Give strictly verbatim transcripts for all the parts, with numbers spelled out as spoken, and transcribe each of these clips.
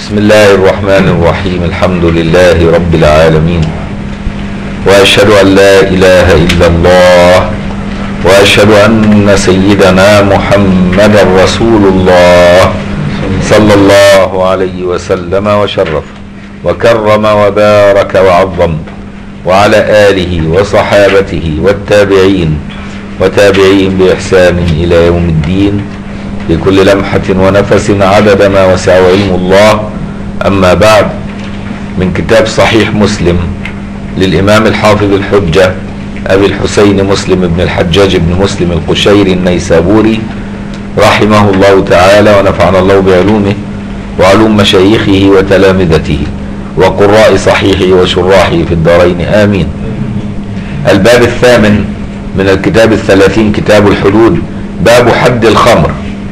بسم الله الرحمن الرحيم. الحمد لله رب العالمين، وأشهد أن لا إله إلا الله، وأشهد أن سيدنا محمدا رسول الله صلى الله عليه وسلم وشرف وكرم وبارك وعظم، وعلى آله وصحابته والتابعين وتابعين بإحسان إلى يوم الدين بكل لمحة ونفس عدد ما وسع علم الله. أما بعد، من كتاب صحيح مسلم للإمام الحافظ الحجة أبي الحسين مسلم بن الحجاج بن مسلم القشيري النيسابوري رحمه الله تعالى، ونفعنا الله بعلومه وعلوم مشايخه وتلامذته وقراء صحيحه وشراحه في الدارين آمين. الباب الثامن من الكتاب الثلاثين، كتاب الحدود، باب حد الخمر.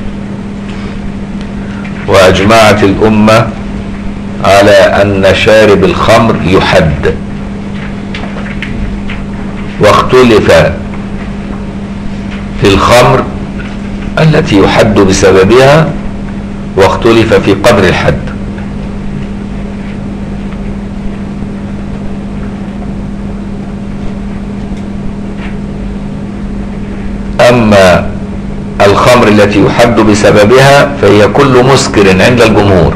وأجمعت الأمة على أن شارب الخمر يحد، واختلف في الخمر التي يحد بسببها، واختلف في قدر الحد. أما الخمر التي يحد بسببها فهي كل مسكر عند الجمهور،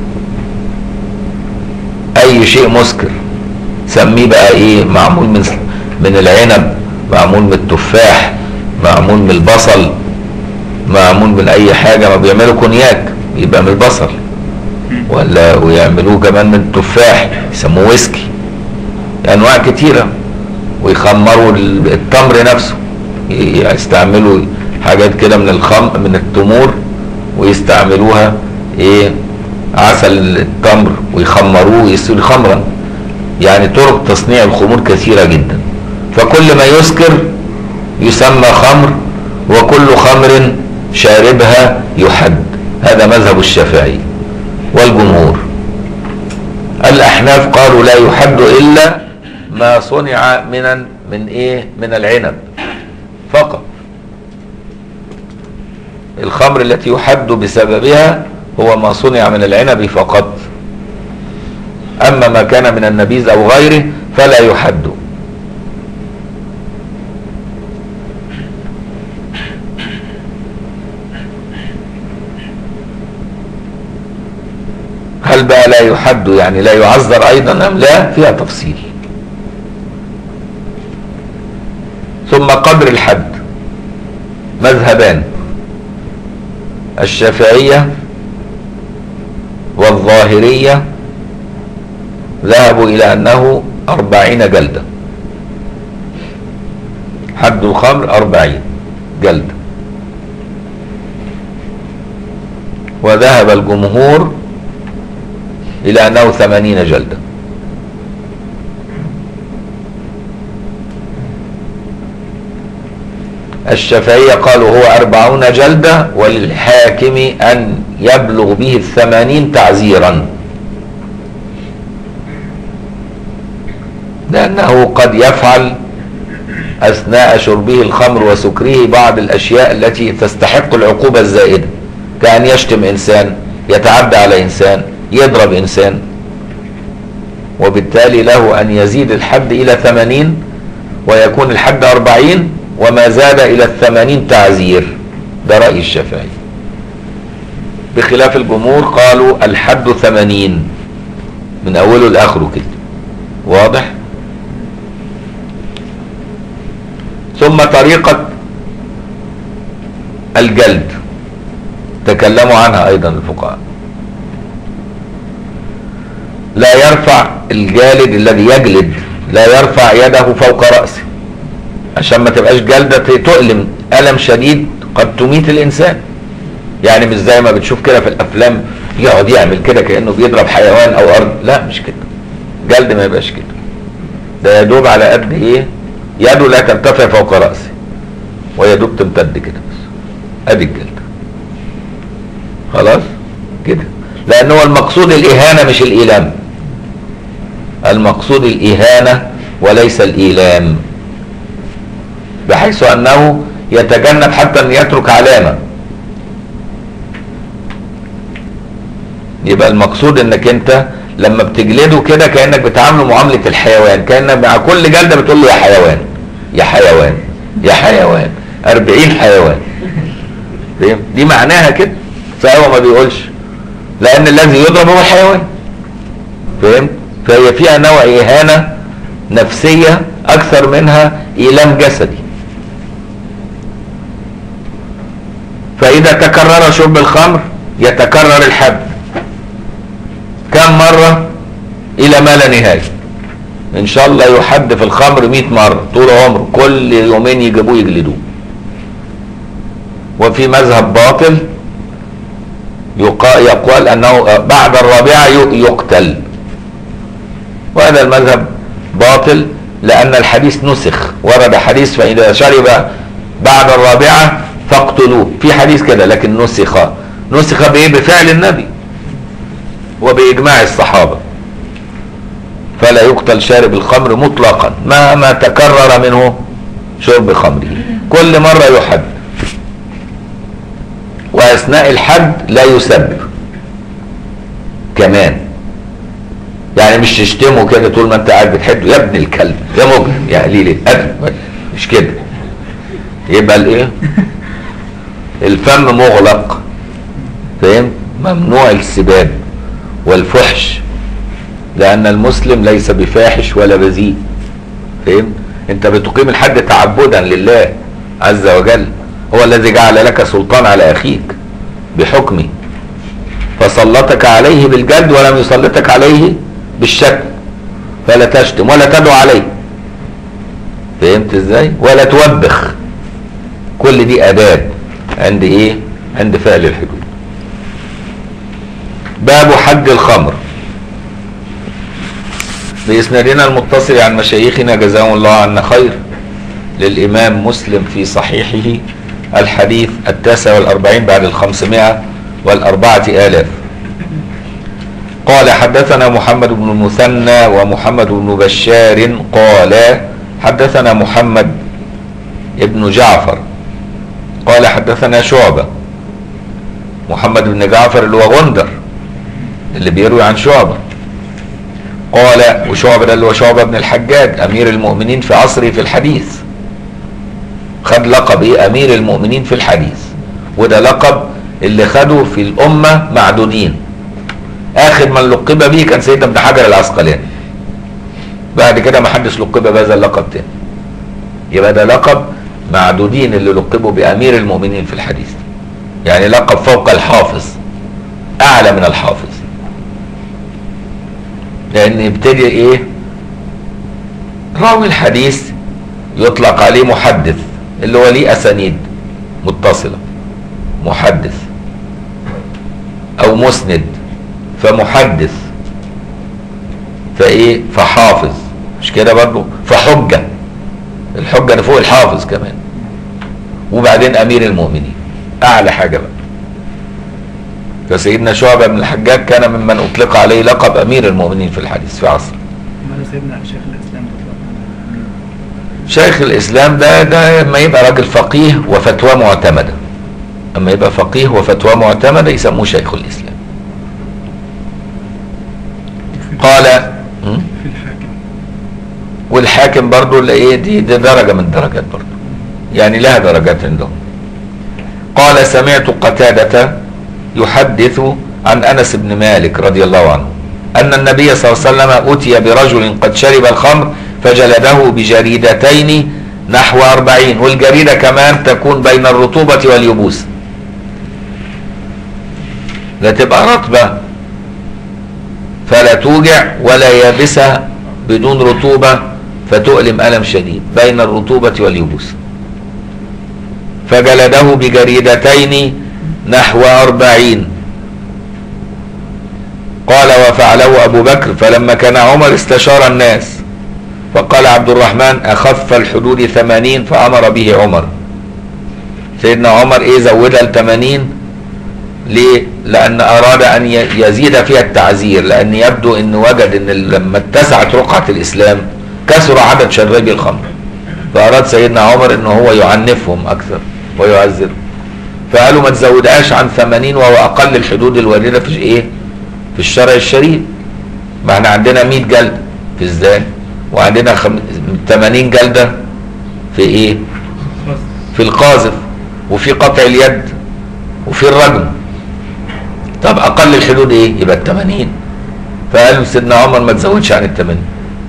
أي شيء مسكر، سميه بقى إيه، معمول من من العنب، معمول من التفاح، معمول من البصل، معمول من أي حاجة. ما بيعملوا كونياك يبقى من البصل، ولا ويعملوه كمان من التفاح يسموه ويسكي، أنواع كتيرة. ويخمروا التمر نفسه، يستعملوا حاجات كده من الخم من التمور ويستعملوها ايه، عسل التمر، ويخمروه ويصير خمرا. يعني طرق تصنيع الخمور كثيرة جدا، فكل ما يسكر يسمى خمر، وكل خمر شاربها يحد. هذا مذهب الشافعي والجمهور. الأحناف قالوا لا يحد إلا ما صنع من من ايه من العنب فقط. الخمر التي يحد بسببها هو ما صنع من العنب فقط، أما ما كان من النبيذ أو غيره فلا يحد. هل بقى لا يحد يعني لا يعذر أيضا أم لا؟ فيها تفصيل. ثم قدر الحد مذهبان، الشافعية والظاهرية ذهبوا إلى أنه أربعين جلدة، حد الخمر أربعين جلدة. وذهب الجمهور إلى أنه ثمانين جلدة. الشافعية قالوا هو أربعون جلدة، وللحاكم أن يبلغ به الثمانين تعزيرا، لأنه قد يفعل أثناء شربه الخمر وسكره بعض الأشياء التي تستحق العقوبة الزائدة، كأن يشتم إنسان، يتعدى على إنسان، يضرب إنسان، وبالتالي له أن يزيد الحد إلى ثمانين ويكون الحد أربعين، وما زاد إلى الثمانين تعزير. ده رأي الشافعي، بخلاف الجمهور قالوا الحد ثمانين من أوله لآخره كده. واضح؟ ثم طريقة الجلد تكلموا عنها أيضا الفقهاء. لا يرفع الجالد الذي يجلد، لا يرفع يده فوق رأسه، عشان ما تبقاش جلدة تؤلم ألم شديد قد تميت الإنسان. يعني مش زي ما بتشوف كده في الأفلام يقعد يعمل كده كأنه بيضرب حيوان أو أرض، لا مش كده. جلد ما يبقاش كده، ده يدوب على قد إيه، يده لا ترتفع فوق رأسه ويدوب تمتد كده بس، أدي الجلد. خلاص كده، لأنه المقصود الإهانة مش الإيلام. المقصود الإهانة وليس الإيلام، بحيث أنه يتجنب حتى أن يترك علامة. يبقى المقصود انك انت لما بتجلده كده كأنك بتعامله معاملة الحيوان، كأنك مع كل جلدة بتقول له يا حيوان يا حيوان يا حيوان أربعين حيوان. فاهم؟ دي معناها كده، فهو ما بيقولش لأن الذي يضرب هو الحيوان. فاهم؟ فهي فيها نوع إهانة نفسية أكثر منها إيلام جسدي. فإذا تكرر شرب الخمر يتكرر الحد. كم مرة؟ إلى ما لا نهاية. إن شاء الله يحد في الخمر مئة مرة طول عمره، كل يومين يجيبوه يجلدوه. وفي مذهب باطل يقال أنه بعد الرابعة يقتل، وهذا المذهب باطل لأن الحديث نسخ. ورد حديث فإذا شرب بعد الرابعة فاقتلوه، في حديث كده لكن نسخ. نسخ بإيه؟ بفعل النبي وبإجماع الصحابة. فلا يقتل شارب الخمر مطلقا مهما تكرر منه شرب خمره، كل مرة يحد. وأثناء الحد لا يسب كمان، يعني مش تشتمه كده طول ما انت قاعد بتحده يا ابن الكلب يا مجرم يا قليل الادب، مش كده. يبقى الايه؟ الفم مغلق. فاهم؟ ممنوع السباب والفحش، لأن المسلم ليس بفاحش ولا بذيء. فاهم؟ انت بتقيم الحد تعبدا لله عز وجل، هو الذي جعل لك سلطان على أخيك بحكمه، فسلطك عليه بالجد ولم يسلطك عليه بالشتم. فلا تشتم ولا تدعو عليه. فهمت ازاي؟ ولا توبخ. كل دي آداب عند ايه؟ عند فعل الحدود. باب حد الخمر. بإسنادنا المتصل عن مشايخنا جزاهم الله عنا خير للإمام مسلم في صحيحه الحديث التاسع والأربعين بعد الخمسمائة والأربعة آلاف. قال حدثنا محمد بن المثنى ومحمد بن بشار قال حدثنا محمد ابن جعفر قال حدثنا شعبة. محمد بن جعفر اللي هو غندر اللي بيروي عن شعبة. قال وشعبة ده اللي هو شعبة بن الحجاج أمير المؤمنين في عصره في الحديث، خد لقب ايه؟ أمير المؤمنين في الحديث. وده لقب اللي خده في الأمة معدودين. آخر من لقب به كان سيدنا ابن حجر العسقلاني، بعد كده ما حدش لقب بهذا اللقب تاني. يبقى ده لقب معدودين اللي لقبوا بأمير المؤمنين في الحديث، يعني لقب فوق الحافظ، أعلى من الحافظ، لأن يبتدي إيه؟ راوي الحديث يطلق عليه محدث اللي هو ليه أسانيد متصلة، محدث أو مسند، فمحدث فإيه؟ فحافظ، مش كده برضه؟ فحجة، الحجة اللي فوق الحافظ كمان. وبعدين أمير المؤمنين أعلى حاجة بقى. فسيدنا شعبة بن الحجاج كان ممن أطلق عليه لقب أمير المؤمنين في الحديث في عصر. ماذا سيدنا شيخ الإسلام؟ شيخ الإسلام ده ده لما يبقى راجل فقيه وفتوى معتمدة، أما يبقى فقيه وفتوى معتمدة يسموه شيخ الإسلام. قال في الحاكم، والحاكم برضو اللي ايه دي, دي درجة من درجات برضو، يعني لها درجات عندهم. قال سمعت قتادة يحدث عن أنس بن مالك رضي الله عنه أن النبي صلى الله عليه وسلم أتي برجل قد شرب الخمر فجلده بجريدتين نحو أربعين، والجريدة كمان تكون بين الرطوبة واليبوس، لا تبقى رطبة فلا توجع ولا يابسة بدون رطوبة فتؤلم ألم شديد، بين الرطوبة واليبوس. فجلده بجريدتين نحو أربعين. قال وفعله أبو بكر فلما كان عمر استشار الناس فقال عبد الرحمن أخف الحدود ثمانين فأمر به عمر. سيدنا عمر إيه زودها لثمانين ليه؟ لأن أراد أن يزيد فيها التعزير، لأن يبدو أن وجد أن لما اتسعت رقعة الإسلام كثر عدد شرابي الخمر، فأراد سيدنا عمر أنه هو يعنفهم أكثر ويعزرهم، فقالوا ما تزودهاش عن ثمانين وهو أقل الحدود الواردة في إيه؟ في الشرع الشريف. ما احنا عندنا مية جلدة في الزاني، وعندنا خم... تمانين جلدة في ايه؟ في القاذف، وفي قطع اليد، وفي الرجم. طب اقل الحدود ايه؟ يبقى التمانين. فقالوا سيدنا عمر ما تزودش عن التمانين.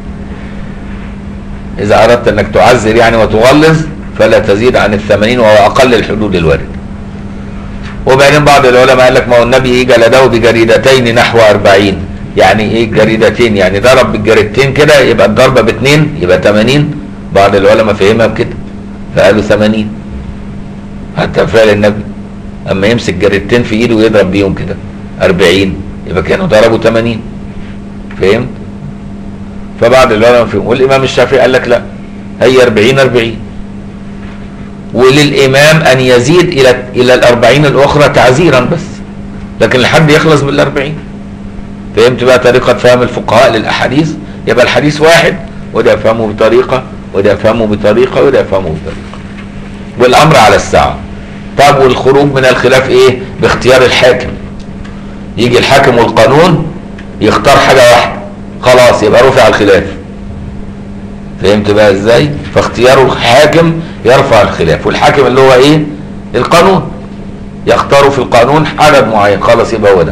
اذا اردت انك تعزر يعني وتغلظ فلا تزيد عن الثمانين، وهو اقل الحدود الوارد. وبعدين بعض العلماء قال لك ما هو النبي ايه جلده بجريدتين نحو أربعين. يعني ايه جريدتين؟ يعني ضرب بالجريدتين كده يبقى الضربه باثنين يبقى تمانين. بعض العلماء فهمها بكده فقالوا ثمانين. حتى فعل النبي اما يمسك جريدتين في ايده ويضرب بيهم كده أربعين يبقى كانوا ضربوا تمانين. فهمت؟ فبعض العلماء فهم، والامام الشافعي قال لك لا، هي أربعين أربعين، وللامام ان يزيد الى الى الأربعين الاخرى تعزيرا بس، لكن لحد يخلص بالأربعين. فهمت بقى طريقة فهم الفقهاء للأحاديث؟ يبقى الحديث واحد، وده يفهمه بطريقة وده يفهمه بطريقة وده يفهمه بطريقة، والأمر على الساعة. طب والخروج من الخلاف إيه؟ باختيار الحاكم. يجي الحاكم والقانون يختار حاجة واحدة خلاص يبقى رفع الخلاف. فهمت بقى إزاي؟ فاختيار الحاكم يرفع الخلاف، والحاكم اللي هو إيه؟ القانون. يختار في القانون عدد معين خلاص يبقى هو ده.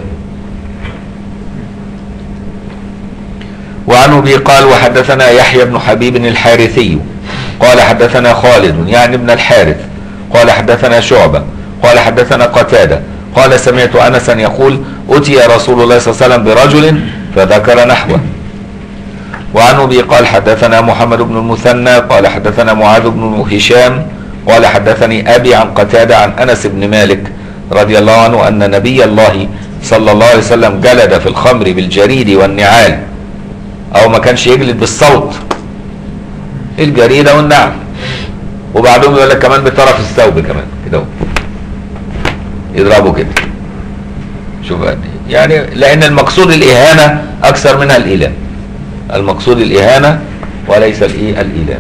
وعن ابي قال وحدثنا يحيى بن حبيب الحارثي قال حدثنا خالد يعني ابن الحارث قال حدثنا شعبة قال حدثنا قتادة قال سمعت انسا يقول اتي رسول الله صلى الله عليه وسلم برجل فذكر نحوه. وعن ابي قال حدثنا محمد بن المثنى قال حدثنا معاذ بن هشام قال حدثني ابي عن قتادة عن انس بن مالك رضي الله عنه ان نبي الله صلى الله عليه وسلم جلد في الخمر بالجريد والنعال، او ما كانش يجلد بالصوت، الجريدة والنعل، وبعدهم يقول لك كمان بطرف الثوب كمان كده يضربوا كده. شوف يعني لان المقصود الاهانة اكثر منها الايلام. المقصود الاهانة وليس الايه الايلام.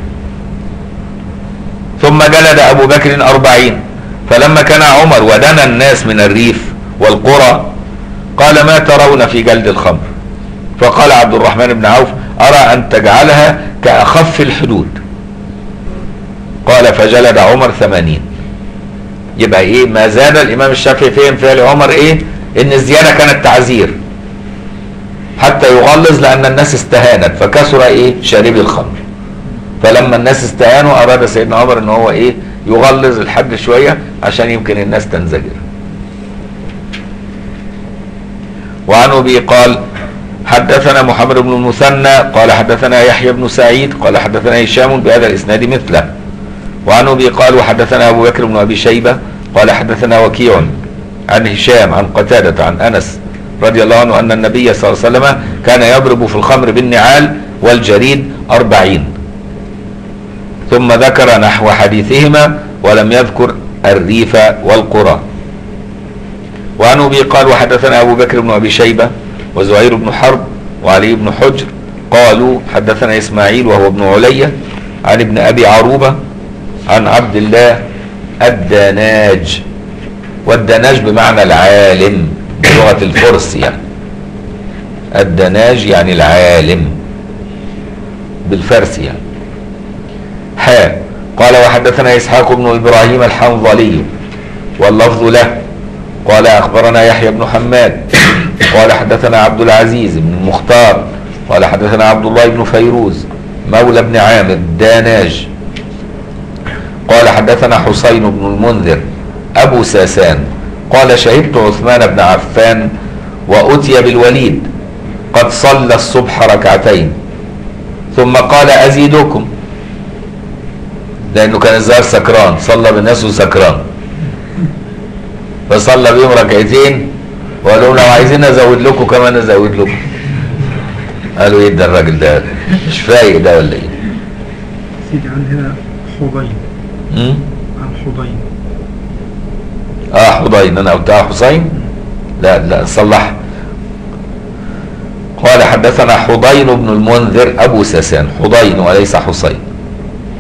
ثم جلد ابو بكر أربعين. فلما كان عمر ودنا الناس من الريف والقرى قال ما ترون في جلد الخمر؟ فقال عبد الرحمن بن عوف أرى أن تجعلها كأخف الحدود. قال فجلد عمر ثمانين. يبقى إيه؟ ما زاد الإمام الشافعي فهم فعل عمر إيه؟ إن الزيادة كانت تعزير حتى يغلظ، لأن الناس استهانت فكسر إيه؟ شاربي الخمر. فلما الناس استهانوا أراد سيدنا عمر إن هو إيه؟ يغلظ الحد شوية عشان يمكن الناس تنزجر. وعن أبي قال حدثنا محمد بن المثنى قال حدثنا يحيى بن سعيد قال حدثنا هشام بهذا الاسناد مثله. وعن ابي قال وحدثنا ابو بكر بن ابي شيبه قال حدثنا وكيع عن هشام عن قتاده عن انس رضي الله عنه ان النبي صلى الله عليه وسلم كان يضرب في الخمر بالنعال والجريد أربعين. ثم ذكر نحو حديثهما ولم يذكر الريف والقرى. وعن ابي قال وحدثنا ابو بكر بن ابي شيبه وزهير بن حرب وعلي بن حجر قالوا حدثنا اسماعيل وهو ابن علية عن ابن ابي عروبة عن عبد الله الدناج. والدناج بمعنى العالم بلغة الفرس، يعني الدناج يعني العالم بالفرس يعني. حا قال وحدثنا اسحاق بن ابراهيم الحنظلي واللفظ له قال اخبرنا يحيى بن حماد قال حدثنا عبد العزيز بن المختار قال حدثنا عبد الله بن فيروز مولى بن عامر داناج قال حدثنا حسين بن المنذر ابو ساسان قال شهدت عثمان بن عفان واتي بالوليد قد صلى الصبح ركعتين ثم قال ازيدكم، لانه كان الظاهر سكران، صلى بالناس وسكران فصلى بهم ركعتين وقال لهم لو عايزين ازود لكم كمان ازود لكم. قالوا ايه ده الراجل ده مش فايق ده ولا ايه؟ سيدي عن هنا حضين. امم عن حضين. اه حضين، انا قلتها حسين؟ لا لا صلح. قال حدثنا حضين بن المنذر ابو ساسان، حضين وليس حسين،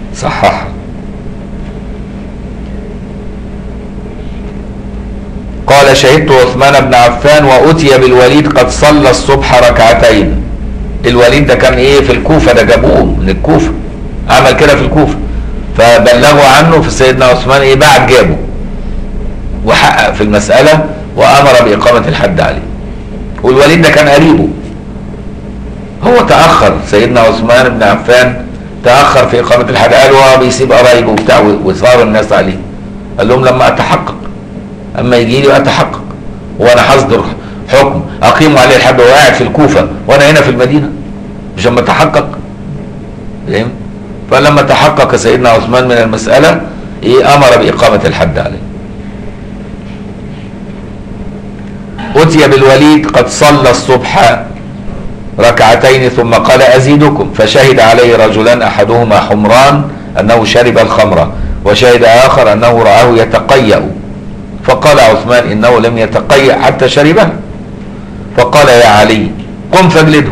صحح. قال شهدت عثمان بن عفان وأتي بالوليد قد صلى الصبح ركعتين. الوليد ده كان ايه في الكوفة، ده جابوه من الكوفة، عمل كده في الكوفة، فبلغوا عنه في سيدنا عثمان ايه بعد جابه وحقق في المسألة وأمر بإقامة الحد عليه. والوليد ده كان قريبه، هو تأخر سيدنا عثمان بن عفان تأخر في إقامة الحد، قال هو بيسيب قرايبه وبتاع وصار الناس عليه. قال لهم لما أتحقق، أما يجي لي أتحقق وأنا هصدر حكم أقيم عليه الحد وهو قاعد في الكوفة وأنا هنا في المدينة، مش لما أتحقق. فاهم؟ فلما تحقق سيدنا عثمان من المسألة إيه أمر بإقامة الحد عليه. أتي بالوليد قد صلى الصبح ركعتين ثم قال أزيدكم، فشهد عليه رجلان أحدهما حمران أنه شرب الخمر، وشهد آخر أنه رآه يتقيأ، فقال عثمان إنه لم يتقيأ حتى شربه. فقال يا علي قم فاجلده.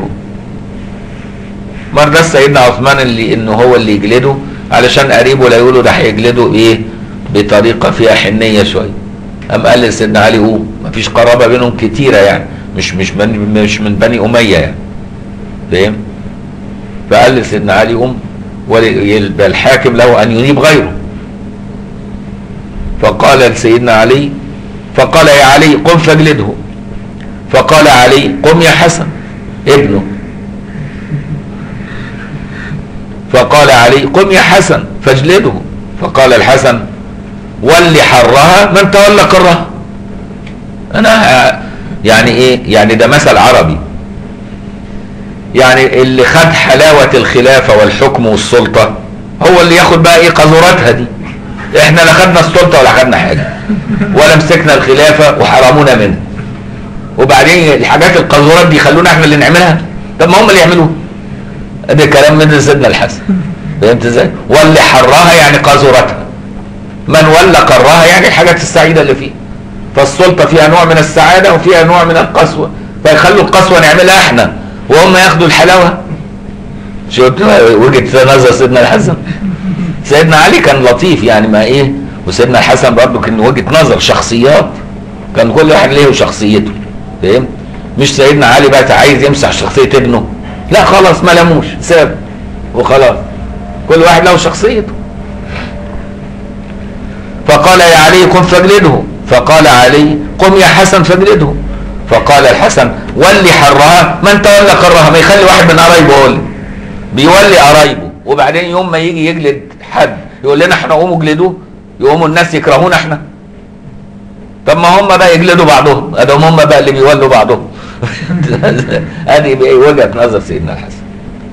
مرة سيدنا عثمان اللي إنه هو اللي يجلده علشان قريبه لا يقولوا ده هيجلده إيه بطريقة فيها حنية شوية. أم قال لسيدنا علي قوم، مفيش قرابة بينهم كتيرة يعني، مش مش من مش من بني أمية يعني. فاهم؟ فقال لسيدنا علي قوم، والحاكم له أن ينيب غيره. فقال لسيدنا علي، فقال يا علي قم فاجلده. فقال علي قم يا حسن ابنه. فقال علي قم يا حسن فاجلده. فقال الحسن ولي حرها من تولى كرها. انا يعني ايه يعني ده مثل عربي، يعني اللي خد حلاوة الخلافة والحكم والسلطة هو اللي ياخد بقى ايه قذوراتها دي. احنا لا خدنا السلطة ولا خدنا حاجة ولا مسكنا الخلافة وحرمونا منها، وبعدين الحاجات القذورات دي خلونا احنا اللي نعملها. طب ما هم اللي يعملوها. ده كلام من سيدنا الحسن. فهمت ازاي؟ واللي حرها يعني قذورتها، من ولى قرها يعني الحاجات السعيدة اللي فيه. فالسلطة فيها نوع من السعادة وفيها نوع من القسوة، فيخلوا القسوة نعملها احنا وهم ياخدوا الحلاوة. شفت وجهة نظر سيدنا الحسن. سيدنا علي كان لطيف يعني ما ايه، وسيدنا الحسن برضه كان وجهة نظر شخصيات، كان كل واحد له شخصيته. فهمت؟ مش سيدنا علي بقى عايز يمسح شخصية ابنه، لا خلاص ما لموش ساب وخلاص، كل واحد له شخصيته. فقال يا علي قم فاجلده. فقال علي قم يا حسن فاجلده. فقال الحسن ولي حرها من تولى كرها. ما يخلي واحد من قرايبه هو اللي بيولي قرايبه، وبعدين يوم ما يجي يجلد حد يقول لنا احنا قوموا اجلدوه، يقوموا الناس يكرهونا احنا. طب ما هم بقى يجلدوا بعضهم، ادهم هم بقى اللي بيولوا بعضهم. هذه وجهة نظر سيدنا الحسن.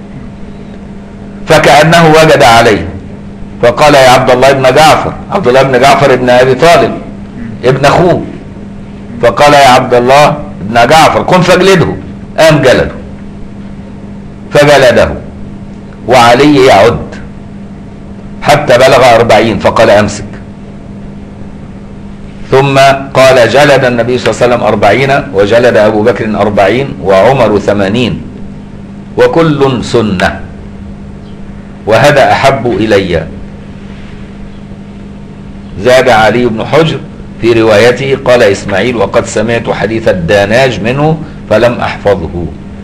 فكأنه وجد عليه فقال يا عبد الله بن جعفر، عبد الله بن جعفر ابن ابي طالب ابن اخوه، فقال يا عبد الله بن جعفر قم فاجلده. قام جلده فجلده وعلي يعد حتى بلغ أربعين فقال أمسك. ثم قال جلد النبي صلى الله عليه وسلم أربعين، وجلد أبو بكر أربعين، وعمر ثمانين، وكل سنة، وهذا أحب إلي. زاد علي بن حجر في روايته قال إسماعيل وقد سمعت حديث الداناج منه فلم أحفظه.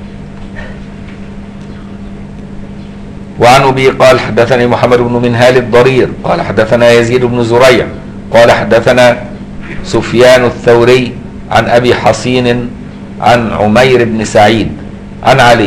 وعن أبي قال حدثني محمد بن منهال الضرير قال حدثنا يزيد بن زريع قال حدثنا سفيان الثوري عن أبي حصين عن عمير بن سعيد عن علي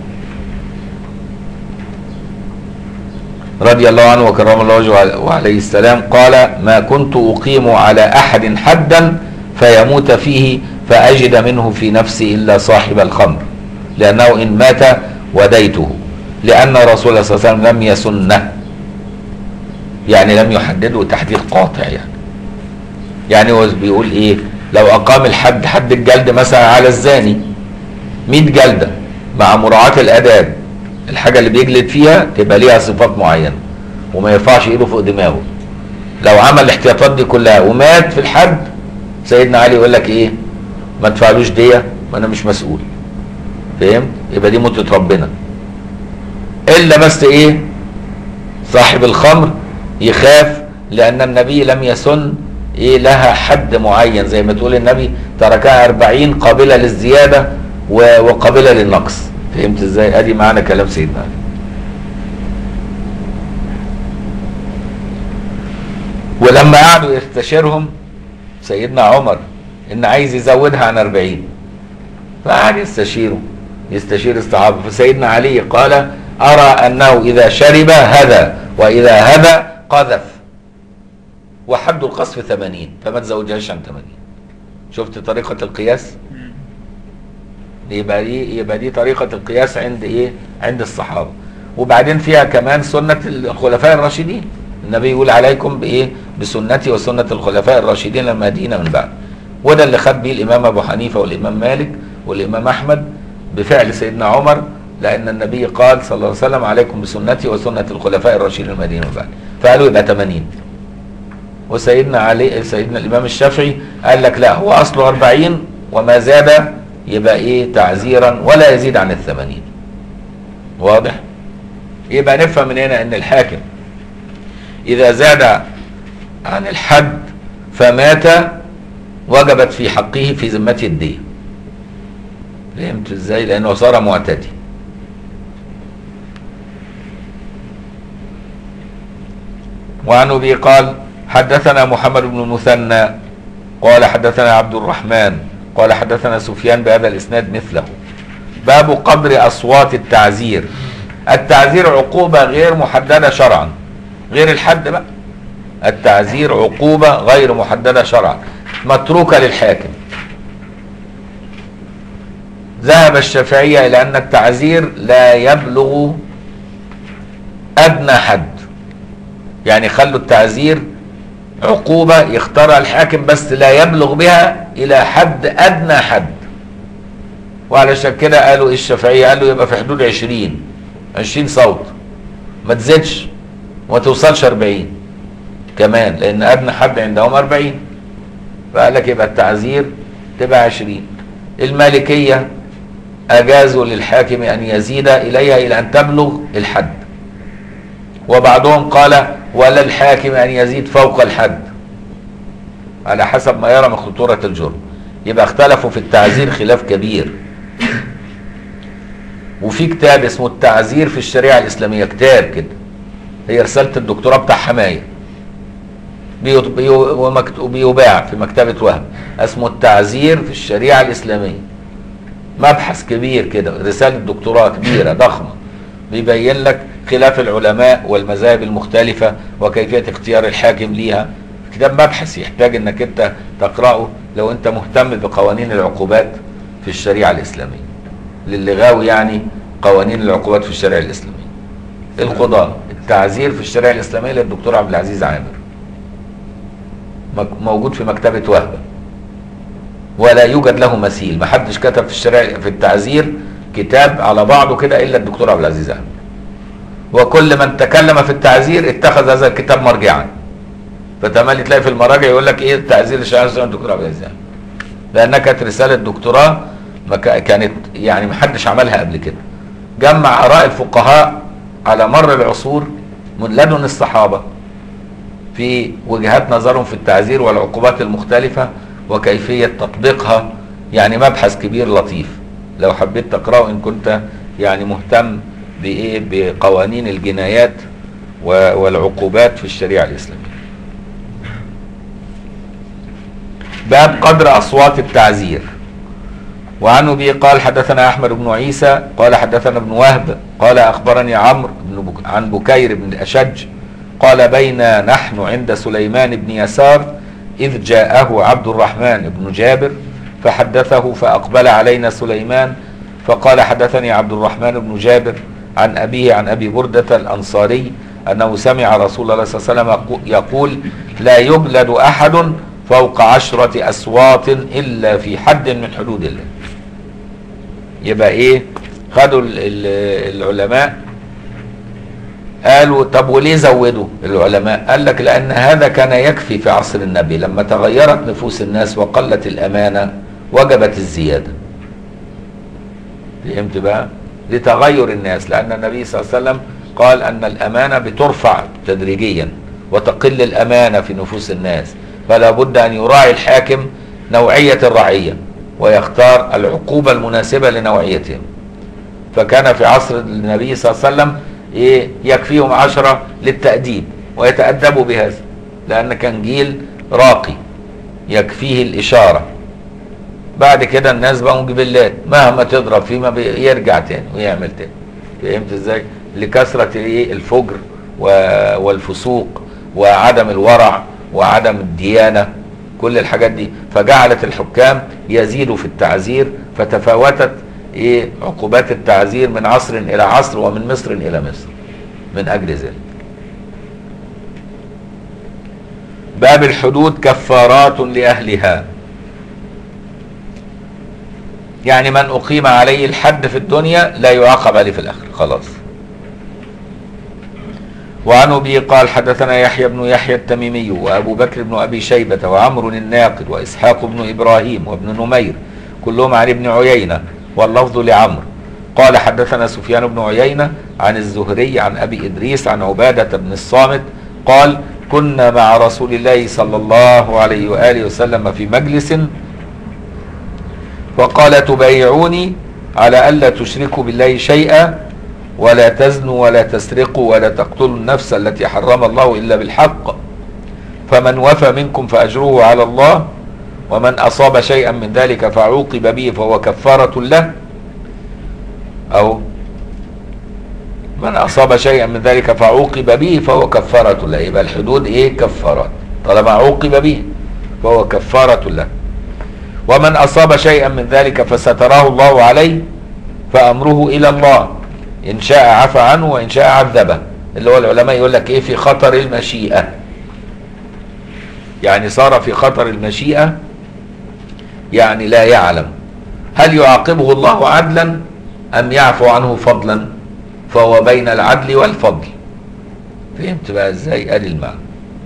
رضي الله عنه وكرم الله وجهه وعليه السلام قال ما كنت أقيم على أحد حدا فيموت فيه فأجد منه في نفسي إلا صاحب الخمر، لأنه إن مات وديته، لأن رسول الله صلى الله عليه وسلم لم يسنه، يعني لم يحدده تحديد قاطع. يعني يعني هو بيقول إيه، لو أقام الحد حد الجلد مثلا على الزاني مئة جلدة مع مراعاة الآداب، الحاجة اللي بيجلد فيها تبقى ليها صفات معينة وما يرفعش إيده فوق دماغه. لو عمل الاحتياطات دي كلها ومات في الحد، سيدنا علي يقول لك إيه، ما تفعلوش دية وأنا مش مسؤول. فهمت؟ يبقى دي موتة ربنا. إلا بس إيه، صاحب الخمر يخاف، لأن النبي لم يسن ايه لها حد معين، زي ما تقول النبي تركها أربعين قابلة للزيادة وقابلة للنقص. فهمت ازاي؟ ادي معنى كلام سيدنا علي. ولما قعدوا يستشيرهم سيدنا عمر ان عايز يزودها عن أربعين، فقعد يستشيره يستشير الصحابه، فسيدنا علي قال ارى انه اذا شرب هذا واذا هذا قذف، وحد القذف ثمانين، فما تزوجهاش عن ثمانين. شفت طريقه القياس؟ يبقى دي يبقى دي طريقه القياس عند ايه؟ عند الصحابه. وبعدين فيها كمان سنه الخلفاء الراشدين، النبي يقول عليكم بايه؟ بسنتي وسنه الخلفاء الراشدين المهديين من بعد. وده اللي خد بيه الامام ابو حنيفه والامام مالك والامام احمد بفعل سيدنا عمر، لان النبي قال صلى الله عليه وسلم عليكم بسنتي وسنه الخلفاء الراشدين المهديين من بعد، فقالوا يبقى ثمانين. وسيدنا علي سيدنا الامام الشافعي قال لك لا، هو اصله أربعين وما زاد يبقى ايه؟ تعزيرا ولا يزيد عن الثمانين. واضح؟ يبقى نفهم من هنا ان الحاكم اذا زاد عن الحد فمات وجبت في حقه في ذمته الدية. فهمت ازاي؟ لانه صار معتدي. وعن ابي قال حدثنا محمد بن المثنى قال حدثنا عبد الرحمن قال حدثنا سفيان بهذا الاسناد مثله. باب قدر اصوات التعزير. التعزير عقوبة غير محددة شرعا، غير الحد بقى. التعزير عقوبة غير محددة شرعا متروكة للحاكم. ذهب الشافعية إلى أن التعزير لا يبلغ أدنى حد، يعني خلوا التعزير عقوبة يختارها الحاكم بس لا يبلغ بها إلى حد أدنى حد. وعلشان كده قالوا الشافعية قالوا يبقى في حدود عشرين عشرين صوت، ما تزيدش وما توصلش أربعين كمان، لأن أدنى حد عندهم أربعين، فقال لك يبقى التعزير تبقى عشرين. المالكية أجازوا للحاكم أن يزيد إليها إلى أن تبلغ الحد، وبعضهم قال ولا الحاكم أن يزيد فوق الحد على حسب ما يرى من خطورة الجرم. يبقى اختلفوا في التعزير خلاف كبير. وفي كتاب اسمه التعزير في الشريعة الإسلامية، كتاب كده، هي رسالة الدكتوراه بتاع حماية، وبيباع في مكتبة وهب، اسمه التعزير في الشريعة الإسلامية. مبحث كبير كده، رسالة دكتوراه كبيرة ضخمة، بيبين لك خلاف العلماء والمذاهب المختلفة وكيفية اختيار الحاكم ليها. كتاب مبحث يحتاج انك انت تقرأه لو انت مهتم بقوانين العقوبات في الشريعة الإسلامية، للي غاوي يعني قوانين العقوبات في الشريعة الإسلامية. القضاء التعزير في الشريعة الإسلامية للدكتور عبد العزيز عامر، موجود في مكتبة وهبة، ولا يوجد له مثيل. ما حدش كتب في الشريعة في التعزير كتاب على بعضه كده إلا الدكتور عبد العزيز عامر، وكل من تكلم في التعزير اتخذ هذا الكتاب مرجعا. فتمالي تلاقي في المراجع يقول لك ايه التعزير الشرعي الدكتور عبد العزيز عامر، لأنها كانت رسالة دكتوراه كانت يعني ما حدش عملها قبل كده. جمع آراء الفقهاء على مر العصور من لدن الصحابة في وجهات نظرهم في التعزير والعقوبات المختلفة وكيفية تطبيقها. يعني مبحث كبير لطيف لو حبيت تقرأه إن كنت يعني مهتم بإيه بقوانين الجنايات والعقوبات في الشريعة الإسلامية. باب قدر أصوات التعزير. وعن أبي قال حدثنا أحمد بن عيسى قال حدثنا ابن وهب قال أخبرني عمرو عن بكير بن الأشج قال بينا نحن عند سليمان بن يسار إذ جاءه عبد الرحمن بن جابر فحدثه فأقبل علينا سليمان فقال حدثني عبد الرحمن بن جابر عن أبيه عن أبي بردة الأنصاري أنه سمع رسول الله صلى الله عليه وسلم يقول لا يجلد أحد فوق عشرة أصوات إلا في حد من حدود الله. يبقى إيه؟ خدوا العلماء قالوا طب وليه زودوا العلماء؟ قال لك لأن هذا كان يكفي في عصر النبي، لما تغيرت نفوس الناس وقلت الأمانة وجبت الزيادة. فهمت بقى؟ لتغير الناس، لأن النبي صلى الله عليه وسلم قال أن الأمانة بترفع تدريجيا وتقل الأمانة في نفوس الناس، فلا بد أن يراعي الحاكم نوعية الرعية ويختار العقوبة المناسبة لنوعيتهم. فكان في عصر النبي صلى الله عليه وسلم إيه يكفيهم عشرة للتأديب ويتأدبوا بهذا، لأن كان جيل راقي يكفيه الإشارة. بعد كده الناس بقوا جبلات، مهما تضرب فيما يرجع تاني ويعمل تاني. فهمت ازاي؟ لكثرة ايه الفجر والفسوق وعدم الورع وعدم الديانة، كل الحاجات دي فجعلت الحكام يزيدوا في التعزير، فتفاوتت ايه عقوبات التعزير من عصر الى عصر ومن مصر الى مصر من اجل ذلك. باب الحدود كفارات لأهلها، يعني من أقيم عليه الحد في الدنيا لا يعاقب عليه في الآخرة خلاص. وعن أبي قال حدثنا يحيى بن يحيى التميمي وأبو بكر بن أبي شيبة وعمرو الناقد وإسحاق بن إبراهيم وابن نمير كلهم عن ابن عيينة واللفظ لعمرو قال حدثنا سفيان بن عيينة عن الزهري عن أبي إدريس عن عبادة بن الصامت قال كنا مع رسول الله صلى الله عليه وآله وسلم في مجلس وقال تبايعوني على ألا تشركوا بالله شيئا ولا تزنوا ولا تسرقوا ولا تقتلوا النفس التي حرم الله إلا بالحق، فمن وفى منكم فأجره على الله، ومن أصاب شيئا من ذلك فعوقب به فهو كفارة له، أو من أصاب شيئا من ذلك فعوقب به فهو كفارة له. يبقى الحدود إيه؟ كفارات، طالما عوقب به فهو كفارة له. ومن أصاب شيئا من ذلك فستراه الله عليه فأمره إلى الله، إن شاء عفى عنه وإن شاء عذبه، اللي هو العلماء يقول لك إيه في خطر المشيئة، يعني صار في خطر المشيئة، يعني لا يعلم هل يعاقبه الله عدلا أم يعفو عنه فضلا، فهو بين العدل والفضل. فهمت بقى ازاي؟ قال المعنى.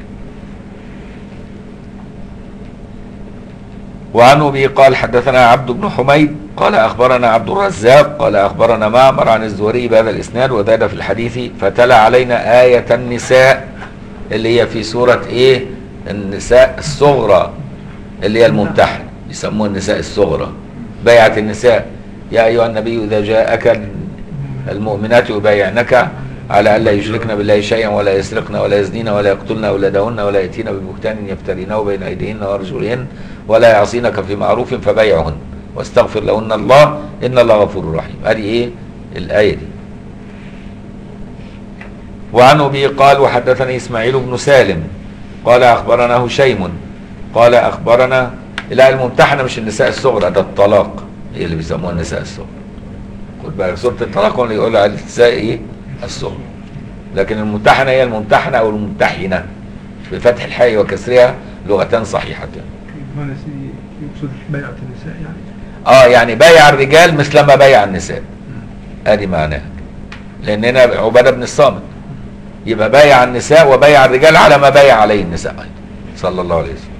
وعن أبي قال حدثنا عبد بن حميد قال أخبرنا عبد الرزاق قال أخبرنا معمر عن الزهري بهذا الإسناد وزاد في الحديث فتلا علينا آية النساء اللي هي في سورة إيه؟ النساء الصغرى اللي هي الممتحن، يسموها النساء الصغرى، بيعة النساء. يا أيها النبي إذا جاءك المؤمنات يبايعنك على ألا يشركن بالله شيئا ولا يسرقن ولا يزنين ولا يقتلن أولادهن ولا يأتين ببهتان يفترينه بين أيديهن وأرجلهن ولا يعصينك في معروف فبايعهن واستغفر لهن الله إن الله غفور رحيم. هذه إيه الآية دي. وعن أبي قال وحدثني إسماعيل بن سالم قال أخبرنا هشيم قال أخبرنا، لا الممتحنة مش النساء الصغرى، ده الطلاق هي اللي بيسموها النساء الصغرى. خد بالك سورة الطلاق اللي يقول على النساء إيه الصغرى، لكن الممتحنة هي الممتحنة أو الممتحنة بفتح الحاء وكسرها لغتان صحيحتان. ما سيدي يقصد بيعة النساء يعني؟ اه يعني بايع الرجال مثل ما بايع النساء، ادي معناها، لان هنا عبادة بن الصامت يبقى بايع النساء وبايع الرجال على ما بايع عليه النساء ايضا صلى الله عليه وسلم.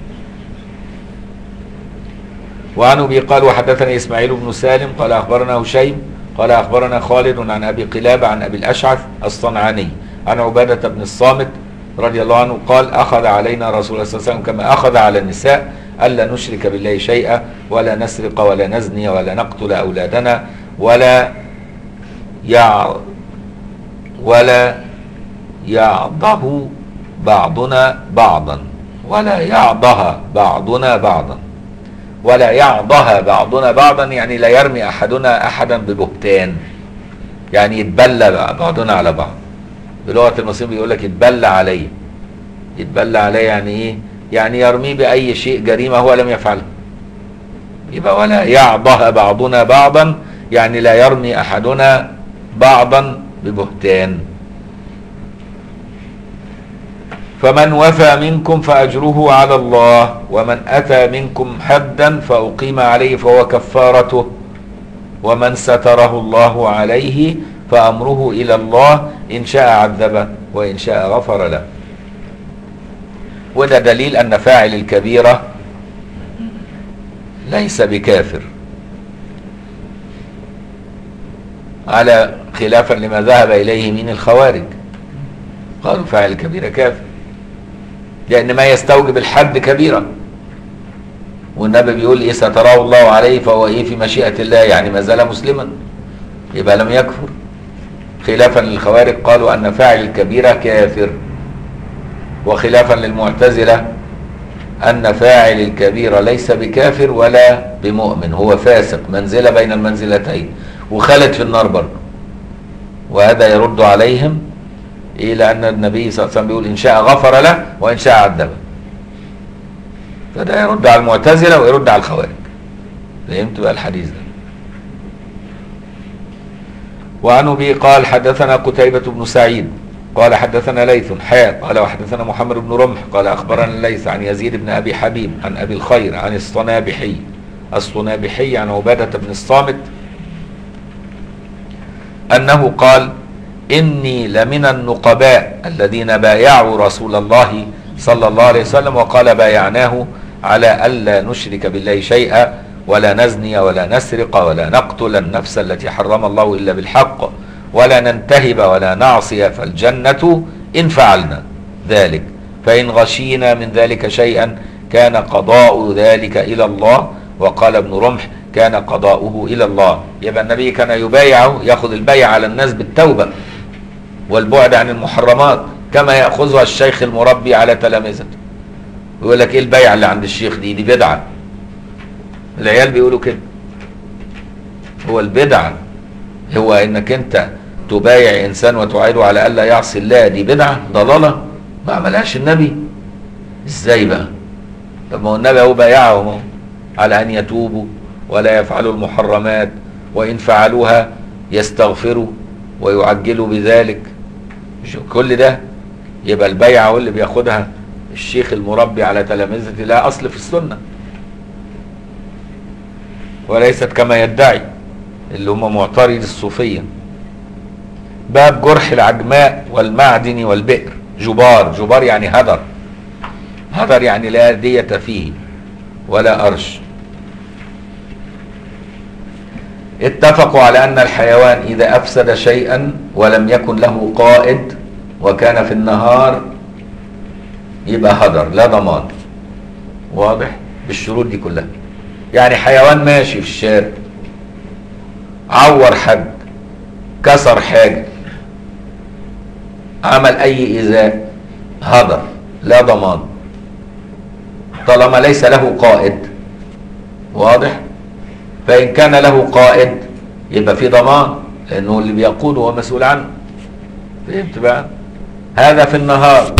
وعن ابي قال وحدثني اسماعيل بن سالم قال اخبرنا هشيم قال اخبرنا خالد عن ابي قلابة عن ابي الاشعث الصنعاني عن عبادة بن الصامت رضي الله عنه قال اخذ علينا رسول الله صلى الله عليه وسلم كما اخذ على النساء ألا نشرك بالله شيئا ولا نسرق ولا نزني ولا نقتل أولادنا ولا يع ولا يعضه بعضنا بعضا ولا يعضها بعضنا بعضا ولا يعضها بعضنا بعضا، يعني لا يرمي أحدنا أحدا ببهتان، يعني يتبلى بعضنا على بعض. بلغة المصريين بيقول لك يتبلى عليه، يتبلى عليه يعني إيه؟ يعني يرميه بأي شيء جريمة هو لم يفعله. يبقى ولا يعضها بعضنا بعضا، يعني لا يرمي أحدنا بعضا ببهتان. فمن وفى منكم فأجره على الله، ومن أتى منكم حدا فأقيم عليه فهو كفارته، ومن ستره الله عليه فأمره إلى الله إن شاء عذبه وإن شاء غفر له. وده دليل أن فاعل الكبيرة ليس بكافر، على خلافا لما ذهب إليه من الخوارج، قالوا فاعل الكبيرة كافر. لأن ما يستوجب الحد كبيرة، والنبي بيقول إيه ستراه الله عليه فهو إيه في مشيئة الله، يعني ما زال مسلما يبقى لم يكفر، خلافا للخوارج قالوا أن فاعل الكبيرة كافر، وخلافا للمعتزلة أن فاعل الكبيرة ليس بكافر ولا بمؤمن، هو فاسق منزلة بين المنزلتين وخالد في النار برضه. وهذا يرد عليهم إلى أن النبي صلى الله عليه وسلم بيقول إن شاء غفر له وإن شاء عذبه، فده يرد على المعتزلة ويرد على الخوارج. فهمت بقى الحديث ده؟ وعن أبي قال حدثنا قتيبة بن سعيد قال حدثنا ليث حاء قال وحدثنا محمد بن رمح قال أخبرنا الليث عن يزيد بن أبي حبيب عن أبي الخير عن الصنابحي الصنابحي عن عبادة بن الصامت أنه قال إني لمن النقباء الذين بايعوا رسول الله صلى الله عليه وسلم وقال بايعناه على ألا نشرك بالله شيئا ولا نزني ولا نسرق ولا نقتل النفس التي حرم الله إلا بالحق ولا ننتهب ولا نعصي فالجنة إن فعلنا ذلك، فإن غشينا من ذلك شيئا كان قضاء ذلك إلى الله. وقال ابن رمح كان قضاؤه إلى الله. يبقى النبي كان يبايعه، يأخذ البيع على الناس بالتوبة والبعد عن المحرمات كما يأخذها الشيخ المربي على تلامذته. يقول لك إيه البيع اللي عند الشيخ دي دي بدعة. العيال بيقولوا كده. هو البدعة هو انك انت تبايع انسان وتعيده على الا يعصي الله، دي بدعة ضلالة ما عملهاش النبي. ازاي بقى؟ طب ما هو النبي هو بايعهم على ان يتوبوا ولا يفعلوا المحرمات، وان فعلوها يستغفروا ويعجلوا بذلك. مش كل ده يبقى البيعة واللي بياخدها الشيخ المربي على تلامذته لا اصل في السنة، وليست كما يدعي اللي هم معترض الصوفية. باب جرح العجماء والمعدن والبئر. جبار، جبار يعني هدر، هدر يعني لا دية فيه ولا أرش. اتفقوا على أن الحيوان إذا أفسد شيئا ولم يكن له قائد وكان في النهار يبقى هدر لا ضمان. واضح؟ بالشروط دي كلها. يعني حيوان ماشي في الشارع عور حد، كسر حاجة، عمل أي إيذاء، هدر لا ضمان طالما ليس له قائد. واضح؟ فإن كان له قائد يبقى في ضمان لأنه اللي بيقوده هو مسؤول عنه. فهمت بقى؟ هذا في النهار،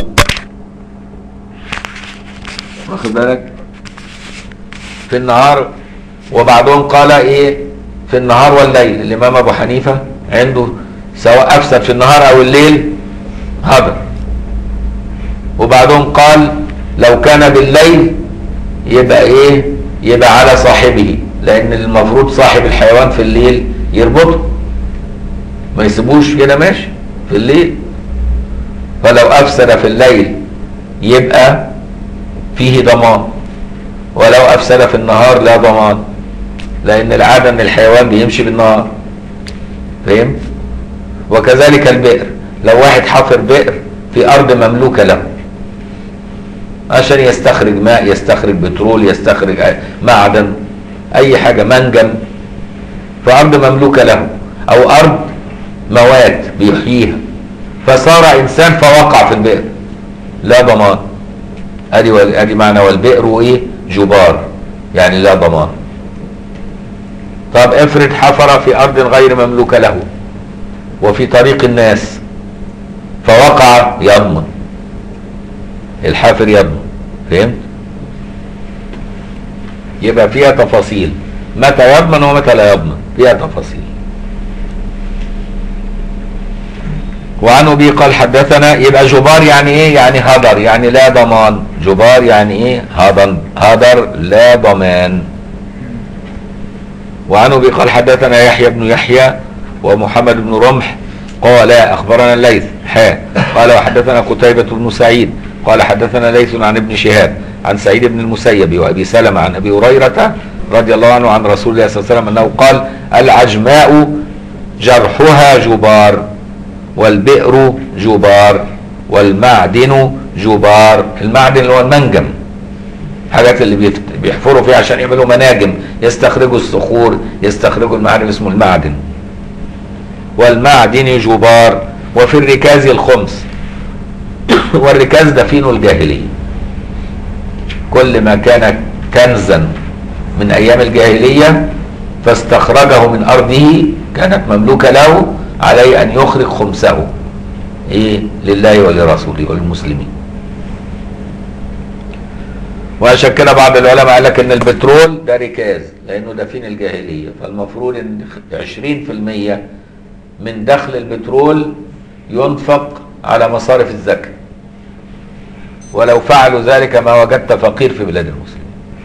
واخد بالك؟ في النهار. وبعضهم قال ايه في النهار والليل. الامام ابو حنيفة عنده سواء افسد في النهار او الليل هدر. وبعضهم قال لو كان بالليل يبقى ايه يبقى على صاحبه، لان المفروض صاحب الحيوان في الليل يربطه ما يسيبوش كده ماشي في الليل. فلو افسد في الليل يبقى فيه ضمان، ولو افسد في النهار لا ضمان، لان العادة ان الحيوان بيمشي بالنهار. فهمت؟ وكذلك البئر، لو واحد حفر بئر في ارض مملوكة له عشان يستخرج ماء، يستخرج بترول، يستخرج معدن، اي حاجة، منجم، في ارض مملوكة له او ارض مواد بيحييها، فصار انسان فوقع في البئر لا ضمان. ادي ادي معنى والبئر وايه جبار يعني لا ضمان. طب افرض حفر في ارض غير مملوكة له وفي طريق الناس فوقع، يضمن، الحافر يضمن. فهمت؟ يبقى فيها تفاصيل متى يضمن ومتى لا يضمن، فيها تفاصيل. وعن ابي قال حدثنا، يبقى جبار يعني ايه يعني هدر يعني لا ضمان. جبار يعني ايه هدر هدر لا ضمان. وعن ابي قال حدثنا يحيى بن يحيى ومحمد بن رمح قال اخبرنا الليث حاء قال وحدثنا قتيبة بن سعيد قال حدثنا ليث عن ابن شهاب عن سعيد بن المسيب وابي سلمة عن ابي هريرة رضي الله عنه عن رسول الله صلى الله عليه وسلم انه قال العجماء جرحها جبار والبئر جبار والمعدن جبار. المعدن اللي هو المنجم، الحاجات اللي بيت- بيحفروا فيها عشان يعملوا مناجم، يستخرجوا الصخور، يستخرجوا المعادن، اسمه المعدن. والمعدن جبار. وفي الركاز الخمس. والركاز دفين الجاهلية، كل ما كان كنزا من ايام الجاهلية فاستخرجه من ارضه كانت مملوكة له، عليه ان يخرج خمسه ايه لله ولرسوله وللمسلمين. وعشان كده بعض العلماء قال لك ان البترول ده ركاز لانه دفين الجاهلية، فالمفروض ان عشرين في المية من دخل البترول ينفق على مصارف الزكاة، ولو فعلوا ذلك ما وجدت فقير في بلاد المسلمين.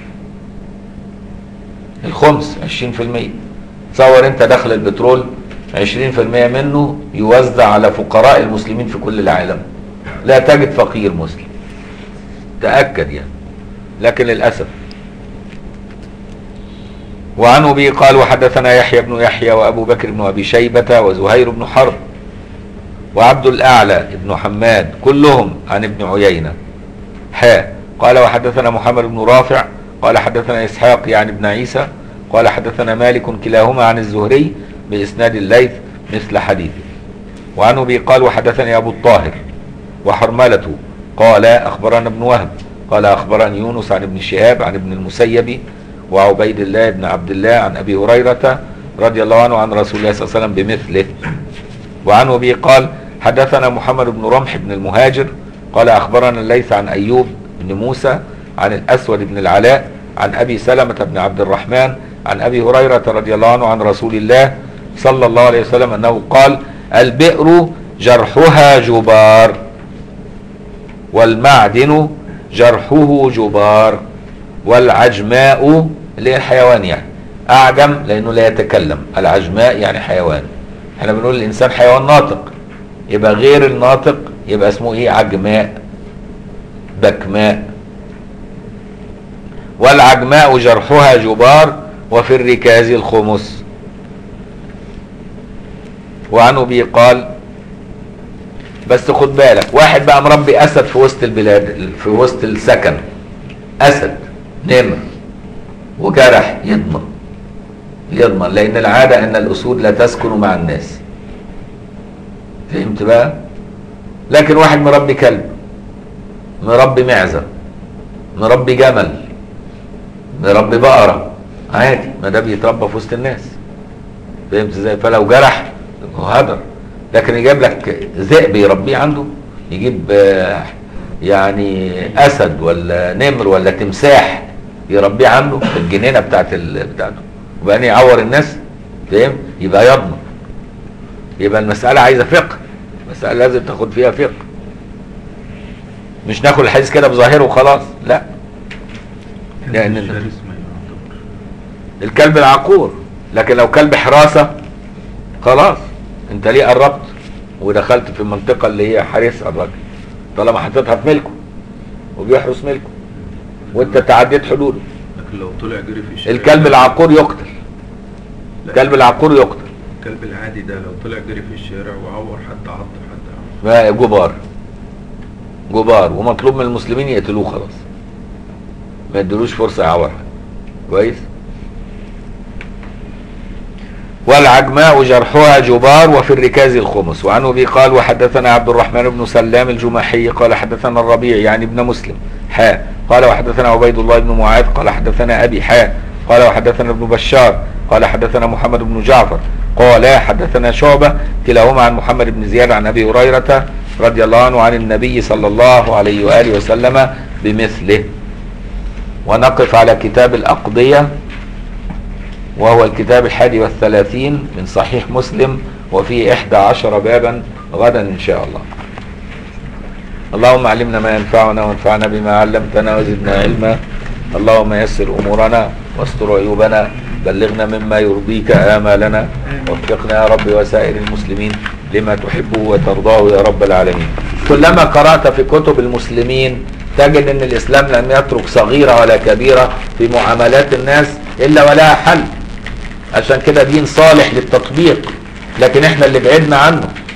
الخمس عشرين في المية. تصور انت دخل البترول عشرين في المية منه يوزع على فقراء المسلمين في كل العالم، لا تجد فقير مسلم، تأكد يعني. لكن للأسف. وعن أبي قال وحدثنا يحيى بن يحيى وأبو بكر بن أبي شيبة وزهير بن حرب وعبد الأعلى بن حماد كلهم عن ابن عيينة. حاء قال وحدثنا محمد بن رافع قال حدثنا إسحاق يعني ابن عيسى قال حدثنا مالك كلاهما عن الزهري بإسناد الليث مثل حديثه. وعن أبي قال وحدثني أبو الطاهر وحرملة قال أخبرنا ابن وهب قال أخبرني يونس عن ابن شهاب عن ابن المسيب وعبيد الله بن عبد الله عن أبي هريرة رضي الله عنه عن رسول الله صلى الله عليه وسلم بمثله. وعن أبي قال حدثنا محمد بن رمح بن المهاجر قال أخبرنا الليث عن أيوب بن موسى عن الأسود بن العلاء عن أبي سلمة بن عبد الرحمن عن أبي هريرة رضي الله عنه عن رسول الله صلى الله عليه وسلم أنه قال البئر جرحها جبار والمعدن جرحه جبار والعجماء اللي هي الحيوان يعني أعجم لأنه لا يتكلم، العجماء يعني حيوان. احنا بنقول الإنسان حيوان ناطق، يبقى غير الناطق يبقى اسمه ايه؟ عجماء بكماء. والعجماء جرحها جبار وفي الركاز الخمس. وعن أبي قال بس خد بالك، واحد بقى مربي أسد في وسط البلاد في وسط السكن، أسد نمر وجرح، يضمن يضمن لأن العادة أن الأسود لا تسكن مع الناس. فهمت بقى؟ لكن واحد مربي كلب، مربي معزة، مربي جمل، مربي بقرة، عادي ما ده بيتربى في وسط الناس. فهمت ازاي؟ فلو جرح هو هدر. لكن يجيب لك ذئب يربيه عنده، يجيب يعني اسد ولا نمر ولا تمساح يربيه عنده في الجنينه بتاعت ال... بتاعته وبقى يعور الناس، فاهم؟ يبقى يضمن. يبقى المساله عايزه فقه، مساله لازم تاخد فيها فقه، مش ناخد الحديث كده بظاهره وخلاص، لا. لان الكلب العقور، لكن لو كلب حراسه خلاص انت ليه قربت ودخلت في المنطقه اللي هي حارسها الراجل، طالما حطيتها في ملكه وبيحرس ملكه وانت تعديت حدوده. لكن لو طلع جري في الشارع الكلب العقور يقتل. الكلب العقور يقتل. الكلب العادي ده لو طلع جري في الشارع وعور حد، عض حد، جبار جبار، ومطلوب من المسلمين يقتلوه خلاص، ما يدلوش فرصه يعورها. كويس. والعجماء جرحها جبار وفي الركاز الخمس. وعن أبي قال وحدثنا عبد الرحمن بن سلام الجمحي قال حدثنا الربيع يعني ابن مسلم حاء قال وحدثنا عبيد الله بن معاذ قال حدثنا أبي حاء قال وحدثنا ابن بشار قال حدثنا محمد بن جعفر قال حدثنا شعبة كلاهما عن محمد بن زياد عن أبي هريرة رضي الله عنه عن النبي صلى الله عليه وآله وسلم بمثله. ونقف على كتاب الأقضية وهو الكتاب الحادي والثلاثين من صحيح مسلم، وفيه إحدى عشر بابا غدا إن شاء الله. اللهم علمنا ما ينفعنا وانفعنا بما علمتنا وزدنا علما. اللهم يسر أمورنا واستر عيوبنا، بلغنا مما يرضيك آمالنا، وفقنا يا رب وسائر المسلمين لما تحبه وترضاه يا رب العالمين. كلما قرأت في كتب المسلمين تجد أن الإسلام لم يترك صغيرة ولا كبيرة في معاملات الناس إلا ولها حل. عشان كده دين صالح للتطبيق، لكن احنا اللي بعدنا عنه.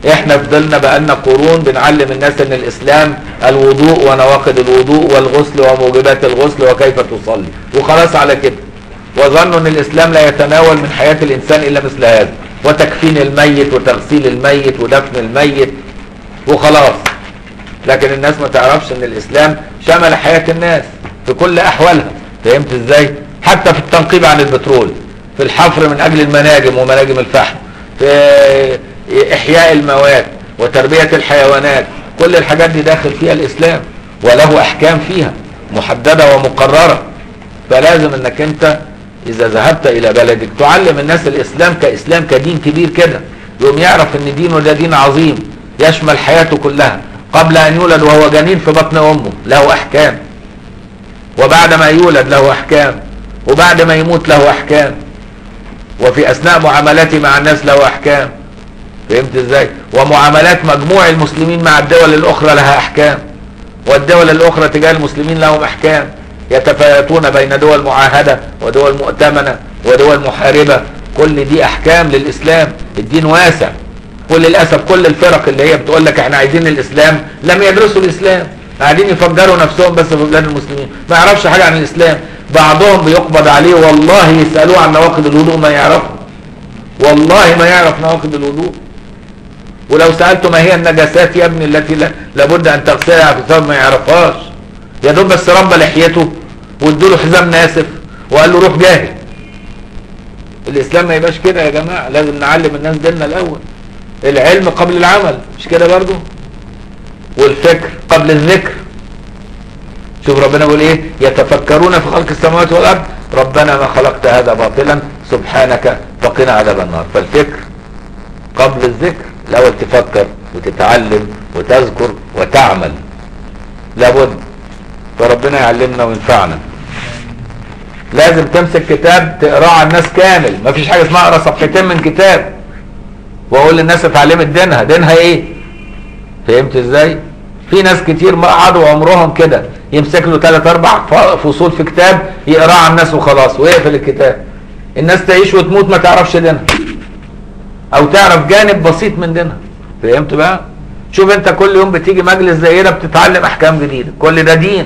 احنا فضلنا بقالنا قرون بنعلم الناس ان الاسلام الوضوء ونواقض الوضوء والغسل وموجبات الغسل وكيف تصلي، وخلاص على كده. وظنوا ان الاسلام لا يتناول من حياة الانسان الا مثل هذا، وتكفين الميت وتغسيل الميت ودفن الميت وخلاص. لكن الناس ما تعرفش ان الاسلام شمل حياة الناس في كل احوالها. فهمت ازاي؟ حتى في التنقيب عن البترول، في الحفر من اجل المناجم ومناجم الفحم، في احياء المواد وتربية الحيوانات، كل الحاجات دي داخل فيها الاسلام وله احكام فيها محددة ومقررة. فلازم انك انت اذا ذهبت الى بلدك تعلم الناس الاسلام كاسلام، كدين كبير كده، يقوم يعرف ان دينه ده دين عظيم يشمل حياته كلها. قبل ان يولد وهو جنين في بطن امه له احكام، وبعد ما يولد له احكام، وبعد ما يموت له احكام، وفي اثناء معاملاته مع الناس له احكام. فهمت ازاي؟ ومعاملات مجموع المسلمين مع الدول الاخرى لها احكام، والدول الاخرى تجاه المسلمين لهم احكام، يتفاوتون بين دول معاهدة ودول مؤتمنة ودول محاربة. كل دي احكام للاسلام. الدين واسع. وللاسف كل الفرق اللي هي بتقول لك احنا عايزين الاسلام لم يدرسوا الاسلام، قاعدين يفجروا نفسهم بس في بلاد المسلمين، ما يعرفش حاجة عن الاسلام. بعضهم بيقبض عليه والله يسألوه عن نواقض الوضوء ما يعرفه، والله ما يعرف نواقض الوضوء. ولو سألته ما هي النجاسات يا ابني التي لابد ان تغسلها في الثوب ما يعرفهاش. يا دوب بس ربى لحيته وادوله حزام ناسف وقال له روح جاهد. الاسلام ما يبقاش كده يا جماعه، لازم نعلم الناس ديننا الاول. العلم قبل العمل، مش كده برضو؟ والفكر قبل الذكر. شوف ربنا بيقول ايه؟ يتفكرون في خلق السماوات والارض ربنا ما خلقت هذا باطلا سبحانك فقنا عذاب النار. فالفكر قبل الذكر، الاول تفكر وتتعلم وتذكر وتعمل، لابد. فربنا يعلمنا وينفعنا. لازم تمسك كتاب تقراه على الناس كامل، مفيش حاجه اسمها اقرا صفحتين من كتاب واقول للناس اتعلمت دينها. دينها ايه؟ فهمت ازاي؟ في ناس كتير ما قعدوا عمرهم كده يمسك له ثلاث اربع فصول في كتاب يقراه على الناس وخلاص ويقفل الكتاب. الناس تعيش وتموت ما تعرفش دينها او تعرف جانب بسيط من دينها. فهمت بقى؟ شوف انت كل يوم بتيجي مجلس زي ده بتتعلم احكام جديده، كل ده دين.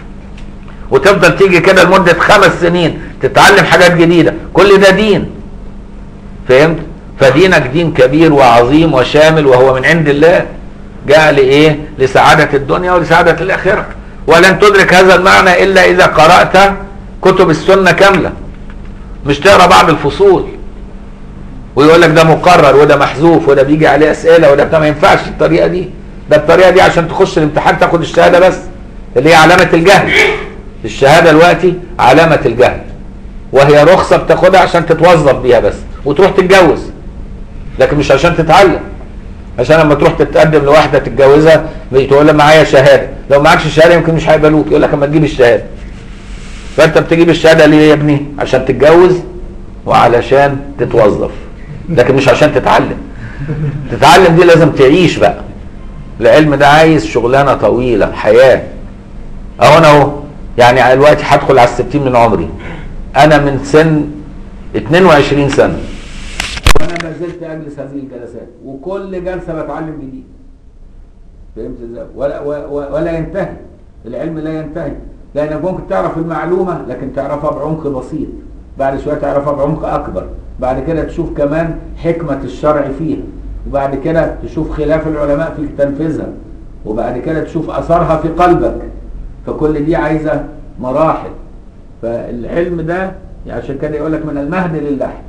وتفضل تيجي كده لمده خمس سنين تتعلم حاجات جديده، كل ده دين. فهمت؟ فدينك دين كبير وعظيم وشامل وهو من عند الله، جاء لايه؟ لسعاده الدنيا ولسعاده الاخره. ولن تدرك هذا المعنى الا اذا قرات كتب السنه كامله، مش تقرا بعض الفصول ويقول لك ده مقرر وده محذوف وده بيجي عليه اسئله وده بتاع. ما ينفعش الطريقه دي. ده الطريقه دي عشان تخش الامتحان تاخد الشهاده بس، اللي هي علامه الجهل. الشهاده دلوقتي علامه الجهل، وهي رخصه بتاخدها عشان تتوظف بيها بس وتروح تتجوز، لكن مش عشان تتعلم. عشان لما تروح تتقدم لواحده تتجوزها تقول لها معايا شهاده، لو معكش شهاده يمكن مش هيقبلوك، يقول لك اما تجيب الشهاده. فانت بتجيب الشهاده ليه يا ابني؟ عشان تتجوز وعلشان تتوظف، لكن مش عشان تتعلم. تتعلم دي لازم تعيش بقى. العلم ده عايز شغلانه طويله، حياه. اهو انا اهو يعني دلوقتي هدخل على الستين من عمري، انا من سن اتنين وعشرين سنه وانا ما زلت اجلس هذه الجلسات، وكل جلسه بتعلم جديد. فهمت ازاي؟ ولا, ولا ينتهي العلم، لا ينتهي. لانك ممكن تعرف المعلومه لكن تعرفها بعمق بسيط، بعد شويه تعرفها بعمق اكبر، بعد كده تشوف كمان حكمه الشرع فيها، وبعد كده تشوف خلاف العلماء في تنفيذها، وبعد كده تشوف اثرها في قلبك. فكل دي عايزه مراحل. فالعلم ده عشان كده يقول لك من المهد للحد.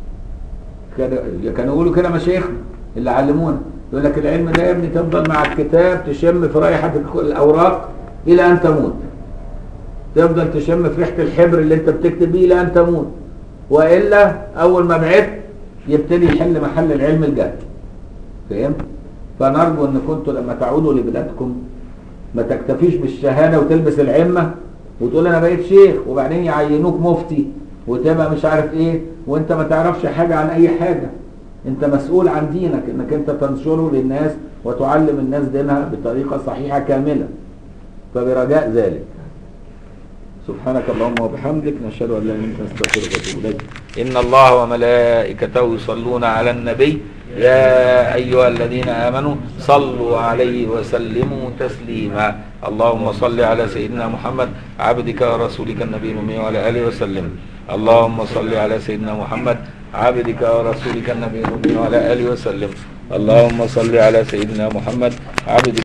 كانوا يقولوا كده مشايخنا اللي علمونا، يقول لك العلم ده يا ابني تفضل مع الكتاب تشم في رائحه الاوراق الى ان تموت، تفضل تشم في ريحه الحبر اللي انت بتكتب بيه الى ان تموت، والا اول ما بعدت يبتدي يحل محل العلم الجهل. فهمت؟ فنرجو ان كنتوا لما تعودوا لبلادكم ما تكتفيش بالشهاده وتلبس العمه وتقول انا بقيت شيخ، وبعدين يعينوك مفتي وتبقى مش عارف ايه وانت ما تعرفش حاجه عن اي حاجه. انت مسؤول عن دينك، انك انت تنشره للناس وتعلم الناس دينها بطريقه صحيحه كامله. فبرجاء ذلك سبحانك اللهم وبحمدك نشهد ان لا اله الا انت نستغفرك ونتوب اليك. إن الله وملائكته يصلون على النبي يا أيها الذين آمنوا صلوا عليه وسلموا تسليما. اللهم صل على سيدنا محمد عبدك ورسولك النبي الأمي وعلى آله وسلم. اللهم صل على سيدنا محمد عبدك ورسولك النبي الأمي وعلى آله وسلم. اللهم صل على سيدنا محمد عبدك